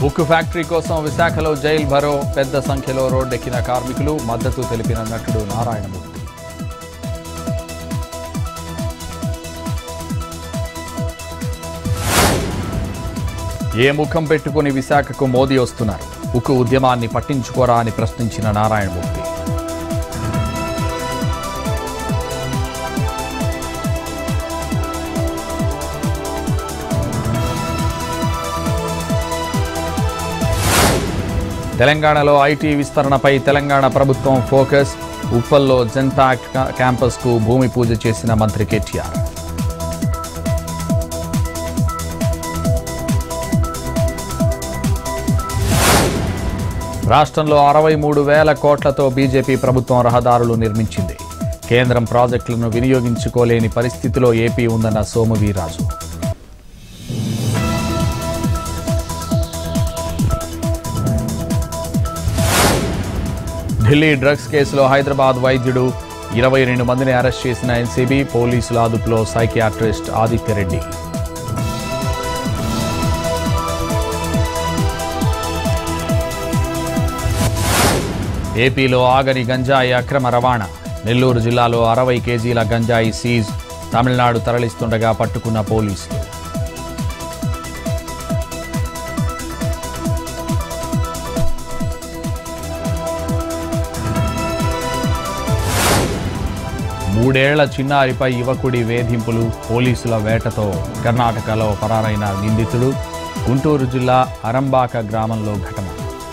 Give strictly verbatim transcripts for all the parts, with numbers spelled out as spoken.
ఉక్కు ఫ్యాక్టరీ కోసం విశాఖలో జైల్ భరో పెద్ద సంఖ్యలో రోడ్డెక్కిన కార్మికులు మద్దతు తెలిపిన నటుడు నారాయణమూర్తి. ఏ ముఖం పెట్టుకుని విశాఖకు మోదీ వస్తున్నారు? ఉక్కు ఉద్యమాన్ని పట్టించుకోరా అని ప్రశ్నించిన నారాయణమూర్తి. తెలంగాణలో ఐటీ విస్తరణపై తెలంగాణ ప్రభుత్వం ఫోకస్. ఉప్పల్లో జెన్తా క్యాంపస్కు భూమి పూజ చేసిన మంత్రి కేటీఆర్. రాష్ట్రంలో అరవై మూడు వేల కోట్లతో బీజేపీ ప్రభుత్వం రహదారులు నిర్మించింది. కేంద్రం ప్రాజెక్టులను వినియోగించుకోలేని పరిస్థితిలో ఏపీ ఉందన్న సోము వీర్రాజు. ఢిల్లీ డ్రగ్స్ కేసులో హైదరాబాద్ వైద్యుడు ఇరవై రెండు మందిని అరెస్ట్ చేసిన ఎన్సీబీ. పోలీసుల అదుపులో సైకియాట్రిస్ట్ ఆదిత్యరెడ్డి. ఏపీలో ఆగని గంజాయి అక్రమ రవాణా. నెల్లూరు జిల్లాలో అరవై కేజీల గంజాయి సీజ్. తమిళనాడు తరలిస్తుండగా పట్టుకున్న పోలీసులు. మూడేళ్ల చిన్నారిపై యువకుడి వేధింపులు. పోలీసుల వేటతో కర్ణాటకలో పరారైన నిందితుడు. గుంటూరు జిల్లా అరంబాక గ్రామంలో ఘటన.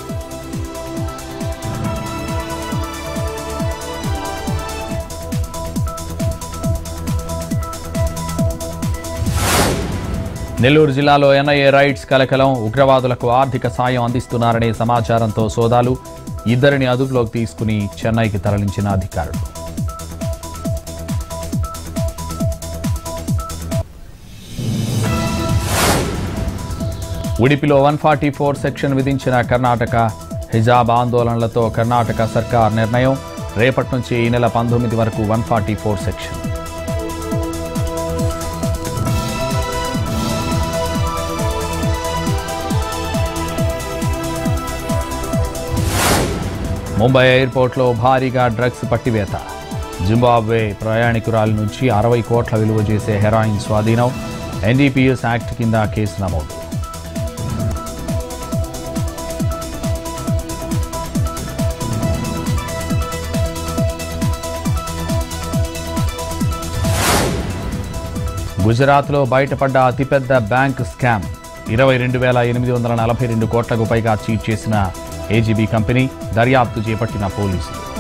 నెల్లూరు జిల్లాలో ఎన్ఐఏ రైట్స్ కలకలం. ఉగ్రవాదులకు ఆర్థిక సాయం అందిస్తున్నారనే సమాచారంతో సోదాలు. ఇద్దరిని అదుపులోకి తీసుకుని చెన్నైకి తరలించిన అధికారులు. ఉడిపిలో వన్ ఫార్టీ ఫోర్ సెక్షన్ విధించిన కర్ణాటక. హిజాబ్ ఆందోళనలతో కర్ణాటక సర్కార్ నిర్ణయం. రేపటి నుంచి ఈ నెల పంతొమ్మిది వరకు one forty four section. Mumbai ఎయిర్పోర్ట్లో భారీగా డ్రగ్స్ పట్టివేత. జింబాబ్వే ప్రయాణికురాలి నుంచి అరవై కోట్ల విలువ చేసే హెరాయిన్ స్వాధీనం. ఎన్డీపీఎస్ యాక్ట్ కింద కేసు నమోదు. గుజరాత్లో బయటపడ్డ అతిపెద్ద బ్యాంక్ స్కామ్. ఇరవై రెండు వేల ఎనిమిది వందల నలభై రెండు కోట్లకు పైగా చీట్ చేసిన ఏజీబీ కంపెనీ. దర్యాప్తు చేపట్టిన పోలీసులు.